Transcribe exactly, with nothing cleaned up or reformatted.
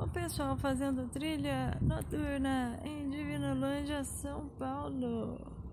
O pessoal fazendo trilha noturna em Divinolândia, São Paulo.